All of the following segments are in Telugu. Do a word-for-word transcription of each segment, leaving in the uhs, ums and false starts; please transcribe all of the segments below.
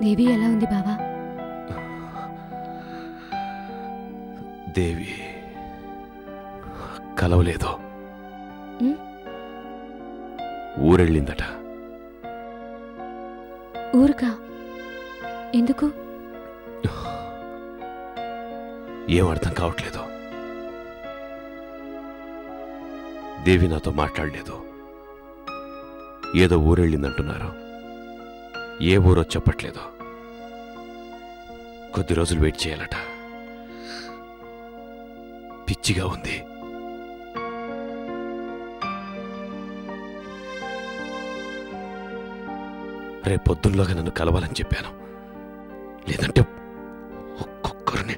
దేవి ఎలా ఉంది బావా? దేవి కలవలేదు, ఊరెళ్ళిందట. ఊరుకా? ఎందుకు? ఏం అర్థం కావట్లేదు. దేవి నాతో మాట్లాడలేదు. ఏదో ఊరెళ్ళిందంటున్నారు. ఏ ఊరో చెప్పట్లేదు. కొద్ది రోజులు వెయిట్ చేయాలట. పిచ్చిగా ఉంది. రేపొద్దుల్లోగా నన్ను కలవాలని చెప్పాను. లేదంటే ఒక్కొక్కరిని.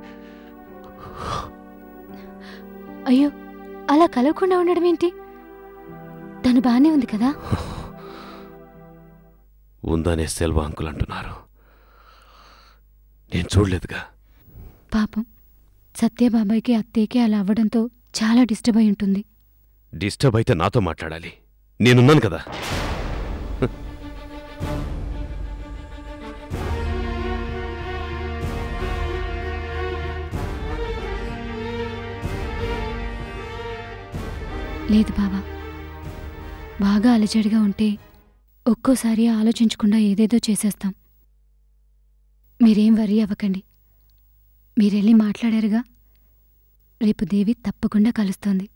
అయ్యో, అలా కలవకుండా ఉండడం ఏంటి? తను బానే ఉంది కదా? ఉందనే సెల్వ అంకుల్ అంటున్నారు. నేను చూడలేదుగా. పాపం సత్యబాబాయికి అత్తయ్యకి అలా అవ్వడంతో చాలా డిస్టర్బ్ అయి ఉంటుంది. డిస్టర్బ్ అయితే నాతో మాట్లాడాలి. నేనున్నాను కదా. లేదు బావా, బాగా అలజడిగా ఉంటే ఒక్కోసారి ఆలోచించకుండా ఏదేదో చేసేస్తాం. మీరేం వర్రీ అవ్వకండి. మీరెళ్ళి మాట్లాడారుగా, రేపు దేవి తప్పకుండా కలుస్తోంది.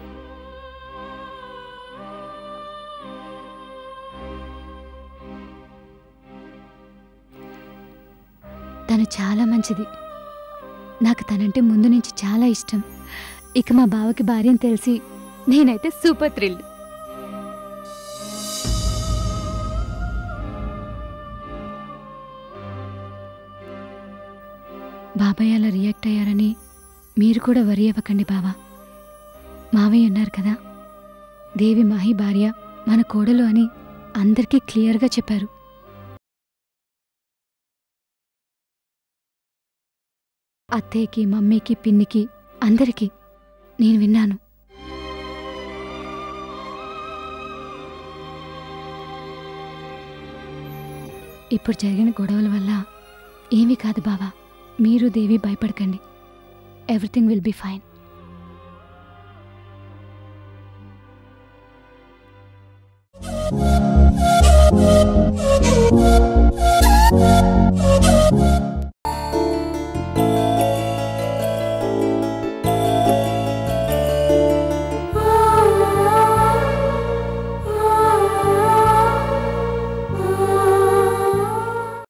తను చాలా మంచిది. నాకు తనంటే ముందు నుంచి చాలా ఇష్టం. ఇక మా బావకి భార్యని తెలిసి నేనైతే సూపర్ థ్రిల్డ్. బాబాయ్ అలా రియాక్ట్ అయ్యారని మీరు కూడా వరి అవ్వకండి బావా. మావయ్య ఉన్నారు కదా, దేవి మాహి భార్య, మన కోడలు అని అందరికీ క్లియర్గా చెప్పారు. అత్తయ్యకి, మమ్మీకి, పిన్నికి అందరికీ నేను విన్నాను. ఇప్పుడు జరిగిన గొడవల వల్ల ఏమీ కాదు బావా. మీరు దేవి భయపడకండి. Everything will be fine.